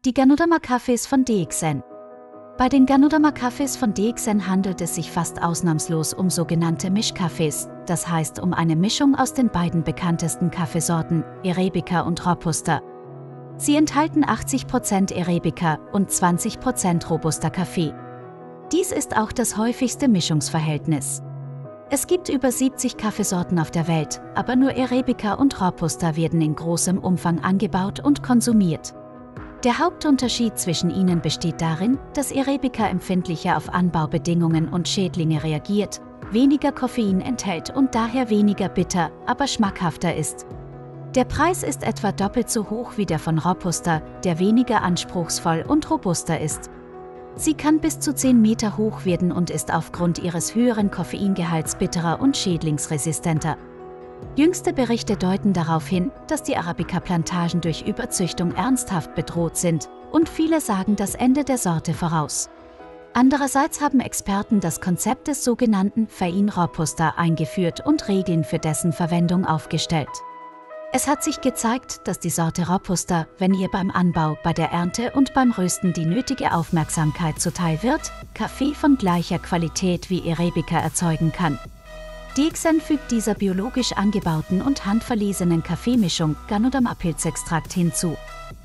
Die Ganoderma-Kaffees von DXN. Bei den Ganoderma-Kaffees von DXN handelt es sich fast ausnahmslos um sogenannte Mischkaffees, das heißt um eine Mischung aus den beiden bekanntesten Kaffeesorten, Arabica und Robusta. Sie enthalten 80% Arabica und 20% Robusta Kaffee. Dies ist auch das häufigste Mischungsverhältnis. Es gibt über 70 Kaffeesorten auf der Welt, aber nur Arabica und Robusta werden in großem Umfang angebaut und konsumiert. Der Hauptunterschied zwischen ihnen besteht darin, dass Arabica empfindlicher auf Anbaubedingungen und Schädlinge reagiert, weniger Koffein enthält und daher weniger bitter, aber schmackhafter ist. Der Preis ist etwa doppelt so hoch wie der von Robusta, der weniger anspruchsvoll und robuster ist. Sie kann bis zu 10 Meter hoch werden und ist aufgrund ihres höheren Koffeingehalts bitterer und schädlingsresistenter. Jüngste Berichte deuten darauf hin, dass die Arabica-Plantagen durch Überzüchtung ernsthaft bedroht sind, und viele sagen das Ende der Sorte voraus. Andererseits haben Experten das Konzept des sogenannten Fain Robusta eingeführt und Regeln für dessen Verwendung aufgestellt. Es hat sich gezeigt, dass die Sorte Robusta, wenn ihr beim Anbau, bei der Ernte und beim Rösten die nötige Aufmerksamkeit zuteil wird, Kaffee von gleicher Qualität wie Arabica erzeugen kann. DXN fügt dieser biologisch angebauten und handverlesenen Kaffeemischung Ganoderma-Pilzextrakt hinzu.